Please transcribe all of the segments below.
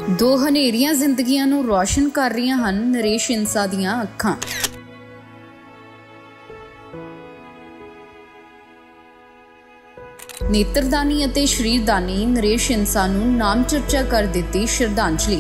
दो हनेरियां जिंदगियां नूं रोशन कर रही हन नरेश इंसा दीयां अखां। नेत्रदानी अते शरीरदानी नरेश इंसा नूं नाम चर्चा कर दित्ती श्रद्धांजलि।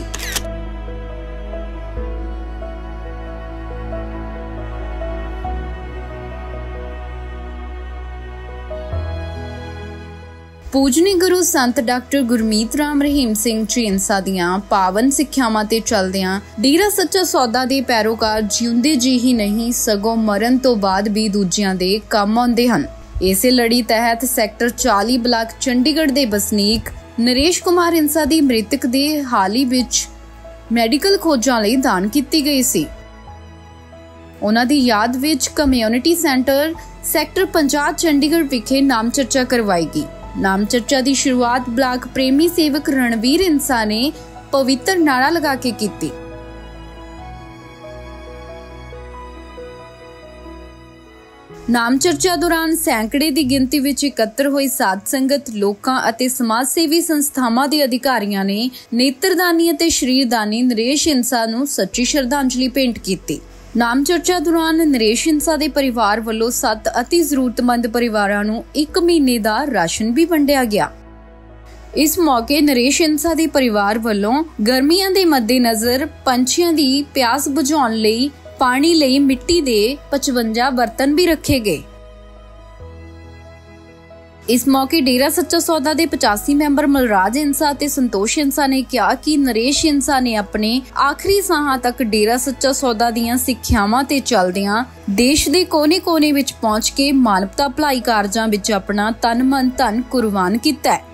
पूजनी गुरु संत डॉक्टर गुरमीत राम रहीम सिंह जी इंसा दियां पावन सिक्ख्यावां ते चलदियां डेरा सच्चा सौदा दे पैरोकार जिउंदे जी ही नहीं सगों मरण तो बाद भी दूजियां दे काम आउंदे हन। इसे लड़ी तहत सैक्टर 40 ब्लाक चंडीगढ़ दे बसनीक नरेश कुमार इंसा दी मृतक दे हाल ही विच मैडिकल खोजां लई दान कीती गई सी। उन्हां दी याद विच कम्यूनिटी सेंटर सैक्टर 50 चंडीगढ़ विखे नाम चर्चा करवाएगी। नाम चर्चा की शुरुआत ब्लाक प्रेमी सेवक रणवीर इंसा ने पवित्र नारा लगा के की। नाम चर्चा दौरान सैकड़े की गिनती विच एकत्र हुई साध संगत लोकां अते समाज सेवी संस्थावां दे अधिकारियों ने नेत्रदानी अते शरीरदानी नरेश इंसा नूं सच्ची श्रद्धांजलि भेंट की। नाम चर्चा दौरान नरेश इंसा दे परिवार वालों 7 अति जरूरतमंद परिवारां नूं 1 महीने का राशन भी वंडिया गया। इस मौके नरेश इंसा दे परिवार वालों गर्मियां दे मद्देनजर पंछियां दी प्यास बुझाउण लई पानी लई मिट्टी दे 55 बर्तन भी रखे गए। इस मौके डेरा सच्चा सौदा दे 85 मैंबर मलराज इंसा ते संतोष इंसा ने कहा कि नरेश इंसा ने अपने आखिरी साहां तक डेरा सच्चा सौदा दीयां सिक्ख्यावां ते चलदियां देश दे कोने-कोने विच पहुंच के मानवता भलाई कारजां विच अपना तन मन धन कुर्बान कीता है।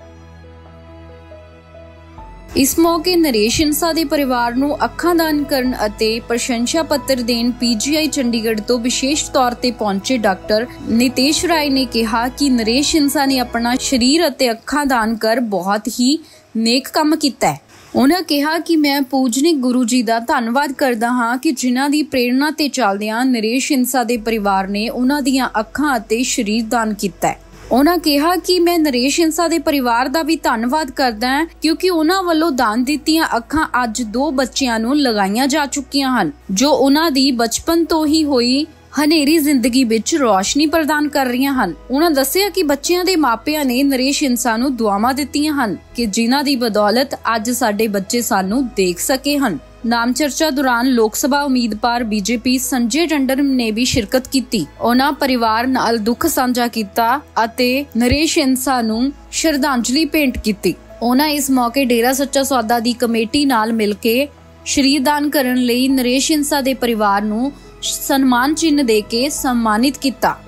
इस मौके नरेश इंसा दे परिवार नूं अखां दान करन अते प्रशंसा पत्र देन पीजीआई चंडीगढ़ तो विशेष तौर ते पहुंचे डॉक्टर नितेश राय ने कहा कि नरेश इंसा ने अपना शरीर अते अखां दान कर बहुत ही नेक काम कीता है। उन्होंने कहा कि मैं पूजनिक गुरु जी का धन्नवाद करदा हां कि जिन्हां दी प्रेरणा ते चलदियां नरेश इंसा दे परिवार ने उन्हां दीयां अखां अते शरीर दान कीता है। उन्होंने कहा कि मैं नरेश इंसा दे परिवार का भी धन्नवाद करदा हां क्योंकि उन्हां वल्लों दान दित्तियां अखां अज 2 बच्चियां नूं लगाईयां जा चुकीयां हन जो उन्हां दी बचपन तो ही होई हनेरी जिंदगी विच रोशनी प्रदान कर रही हन। उन्होंने दस्सिया कि बच्चियां दे मापियां ने नरेश इंसा नूं दुआवां दित्तियां हन कि जिन्हां दी बदौलत अज साडे बच्चे सानूं देख सके हन। नाम चर्चा दौरान लोक सभा उम्मीदवार बीजेपी संजय टंडन ने भी शिरकत की। उन्हां परिवार नाल दुख साझा कीता अते नरेश इंसा नूं श्रद्धांजलि भेंट की। उन्हां इस मौके डेरा सच्चा सौदा दी कमेटी नाल मिल के शरीरदान करन लई नरेश इंसा दे परिवार नूं सन्मान चिन्ह दे के सम्मानित किया।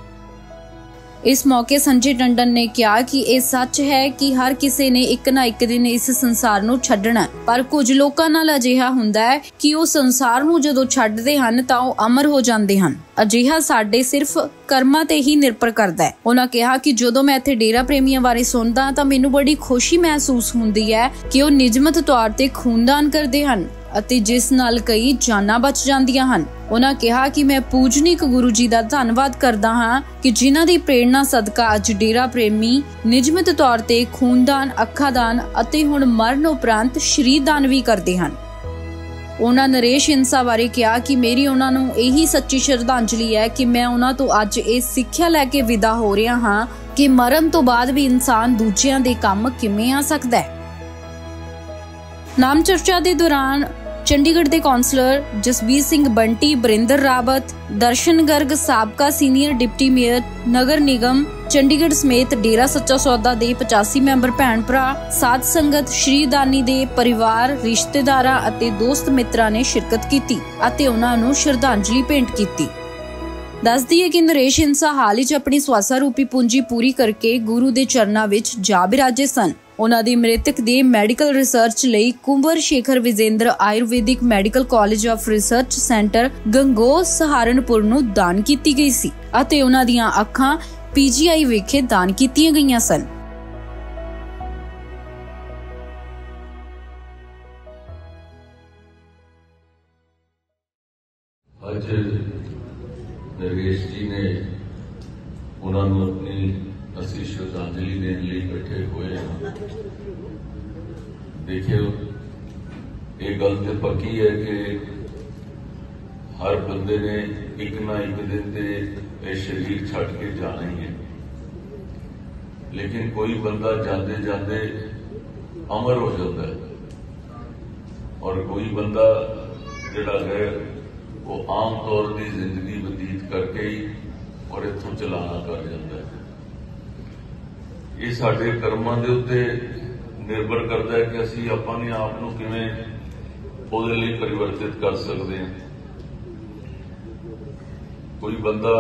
इस मौके संजय टंडन ने कहा कि यह सच है कि हर किसी ने एक ना एक दिन इस संसार नूं छड्डना, पर कुछ लोकां नाल अजिहा हुंदा है कि वो संसार नूं जदों छड्डदे हन तां वो अमर हो जांदे हन। अजिहा साडे सिर्फ कर्मां ते ही निर्भर करदा है। उन्हां कहा कि जदों मैं इत्थे डेरा प्रेमियां बारे सुणदा तां मैनूं बड़ी खुशी महसूस हुंदी है कि वो निजमत तौर ते खूनदान करदे हन ਅਤੇ ਜਿਸ ਨਾਲ ਕਈ ਜਾਨਾਂ ਬਚ ਜਾਂਦੀਆਂ ਹਨ। ਉਹਨਾਂ ਕਿਹਾ ਕਿ ਮੈਂ ਪੂਜਨੀਕ ਗੁਰੂ ਜੀ ਦਾ ਧੰਨਵਾਦ ਕਰਦਾ ਹਾਂ ਕਿ ਜਿਨ੍ਹਾਂ ਦੀ ਪ੍ਰੇਰਣਾ ਸਦਕਾ ਅੱਜ ਡੇਰਾ ਪ੍ਰੇਮੀ ਨਿਯਮਿਤ ਤੌਰ ਤੇ ਖੂਨਦਾਨ, ਅੱਖਾਂ ਦਾਨ ਅਤੇ ਹੁਣ ਮਰਨ ਉਪਰੰਤ ਸ਼ਰੀਰ ਦਾਨ ਵੀ ਕਰਦੇ ਹਨ। ਉਹਨਾਂ ਨਰੇਸ਼ ਇੰਸਾ ਬਾਰੇ ਕਿਹਾ ਕਿ ਮੇਰੀ ਉਹਨਾਂ ਨੂੰ ਇਹੀ ਸੱਚੀ ਸ਼ਰਧਾਂਜਲੀ ਹੈ ਕਿ ਮੈਂ ਉਹਨਾਂ ਤੋਂ ਅੱਜ ਇਹ ਸਿੱਖਿਆ ਲੈ ਕੇ ਵਿਦਾ ਹੋ ਰਿਹਾ ਹਾਂ ਕਿ ਮਰਨ ਤੋਂ ਬਾਅਦ ਵੀ ਇਨਸਾਨ ਦੂਜਿਆਂ ਦੇ ਕੰਮ ਕਿਵੇਂ ਆ ਸਕਦਾ ਹੈ। ਨਾਮ ਚਰਚਾ ਦੇ ਦੌਰਾਨ चंडीगढ़ के कौंसलर जसबीर सिंह बंटी, बरिंदर रावत, दर्शन गर्ग, साबका सीनियर डिप्टी मेयर नगर निगम चंडीगढ़ समेत डेरा सच्चा सौदा के 85 मैंबर भैन भरा, साध संगत, शरीरदानी के परिवार, रिश्तेदारां अते दोस्त मित्रां ने शिरकत की अते उन्हां नूं श्रद्धांजलि भेंट की। दस दिए कि नरेश इंसा हाल ही अपनी स्वासा रूपी पूंजी पूरी करके गुरु के चरणों विच जा बिराजे सन। उन्हां दी मृतक दे मैडिकल रिसर्च लई Kunwar Shekhar Vijendra Ayurvedic medical college of research centre Gangoh Saharanpur नूं दान कीती गई सी अते उन्हां दीयां अखां पीजीआई विखे दान कीतीआं गईयां सन। आज नरेश जी ने उन्होंने अपनी असली श्रद्धांजलि देने लिए बैठे हुए हैं। देखिए ये गल तो पक्की है कि हर बंदे ने एक ना एक दिन ते ये शरीर छड़ के जाना ही है, लेकिन कोई बंदा जाते जाते अमर हो जाता है और कोई बंदा जिहड़ा है वो आम तौर की जिंदगी बतीत करके ही और इथों चलाना कर जाता है। ये साडे कर्मां दे उत्ते निर्भर करता है कि असीं अपने आप नूं किवें ਉਹਦੇ ਲਈ परिवर्तित कर सकते हैं। कोई बंदा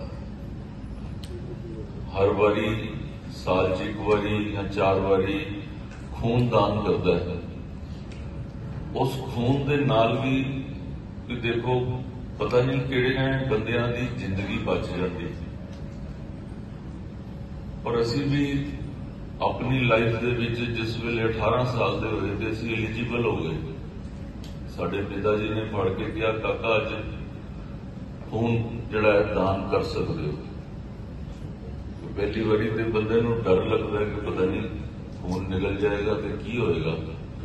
हर बारी साल च एक बारी या 4 बारी खून दान करता है, उस खून के नाल भी देखो पता नहीं किहड़े बंदियां दी जिंदगी बच जाती। पर असी भी अपनी लाइफ दे विच जिस वेले 18 साल के होए ते असी एलिजिबल हो गए, साडे पिता जी ने फड़ के कहा काका अज खून जिहड़ा है दान कर सकते हो। तो पहली बारी तो बंदे नूं डर लगता है कि पता नहीं खून निकल जाएगा तो की होएगा,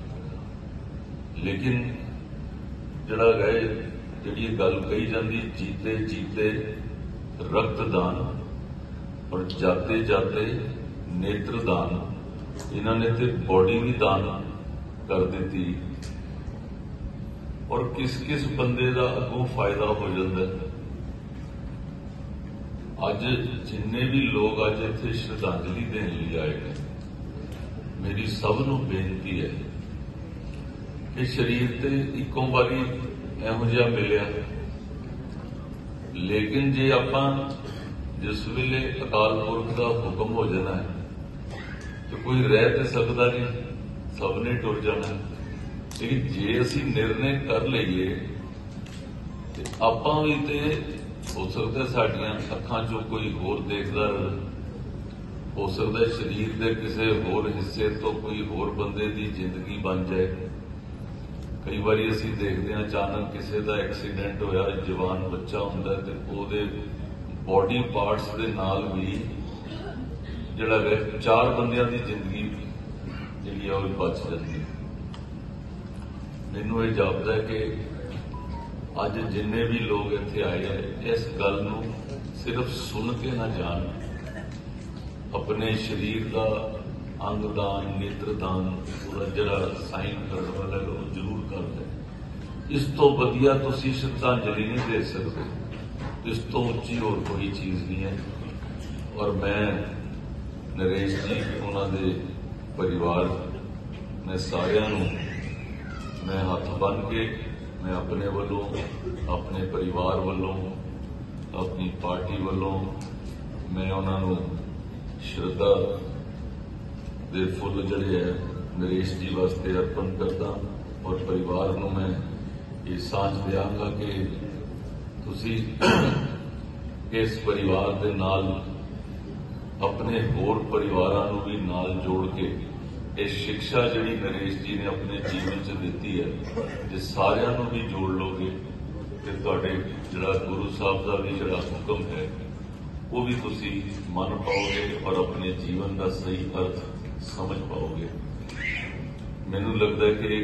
लेकिन जिहड़ा है जिहड़ी गल कही जाती जीते जीते रक्तदान और जाते जाते नेत्रदान, इन्होंने तो बॉडी भी दान कर दी और किस किस बंदे का अगों फायदा हो जाता है। अज जिन्ने भी लोग अज इत्थे श्रद्धांजलि देने लिए आए हैं, मेरी सबनों बेनती है कि शरीर ते इक्को बारी इहो जिहा मिलिया, लेकिन जे आपां जिस वेले अकाल पुरख का हुक्म हो जाना है तो कोई रह तो सकता नहीं, सबने टुर जाना है। लेकिन जे असी निर्णय कर लीए तो आपां भी तो हो सकता साडियां अखां चों कोई होर देखदा रहे, हो सकता है शरीर के किसी होर हिस्से तो कोई होर बंदे की जिंदगी बन जाए। कई बार असी देखते हैं अचानक किसी का एक्सीडेंट होया, जवान बच्चा हुंदा ते ओहदे बॉडी पार्ट्स के नाल भी जिहड़ा है 4 बंदियां की जिंदगी जिहड़ी है बच जाती है। मैनूं ये जापदा है कि अज जिन्ने भी लोग इत्थे आए हैं इस गल नूं सिर्फ सुन के ना जान, अपने शरीर का अंगदान नेत्रदान जिहड़ा साइन करने वाला है वो जरूर कर दें। इस तो वधिया तुसीं श्रद्धांजलि नहीं दे सकते, इस तो उच्ची और कोई चीज़ नहीं है। और मैं नरेश जी उन्होंने परिवार मैं सारियां नूं मैं हथ बन के मैं अपने वालों अपने परिवार वालों अपनी पार्टी वालों मैं उन्होंने श्रद्धा दे फुल जड़े है नरेश जी वास्ते अर्पण करता और परिवार को मैं ये सांझ देंगा कि तुसी इस परिवार के नाल अपने होर परिवारों को भी नाल जोड़ के इस शिक्षा जिहड़ी नरेश जी ने अपने जीवन च दी है जे सारियां नूं भी जोड़ लोगे तो तुहाडे जिहड़ा गुरु साहब का भी जिहड़ा हुक्म है वो भी तुसी मन पाओगे और अपने जीवन का सही अर्थ समझ पाओगे। मैनूं लगता है कि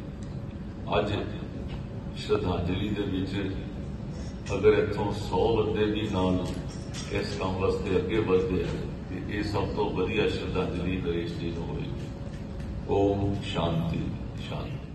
अज श्रद्धांजलि दे विच अगर इत्थों 100 बंदे भी नाल इस काम वास्ते अगे बढ़ते हैं तो ये सब तो वधिया श्रद्धांजलि नरेश जी नूं होएगी। ओम शांति शांति।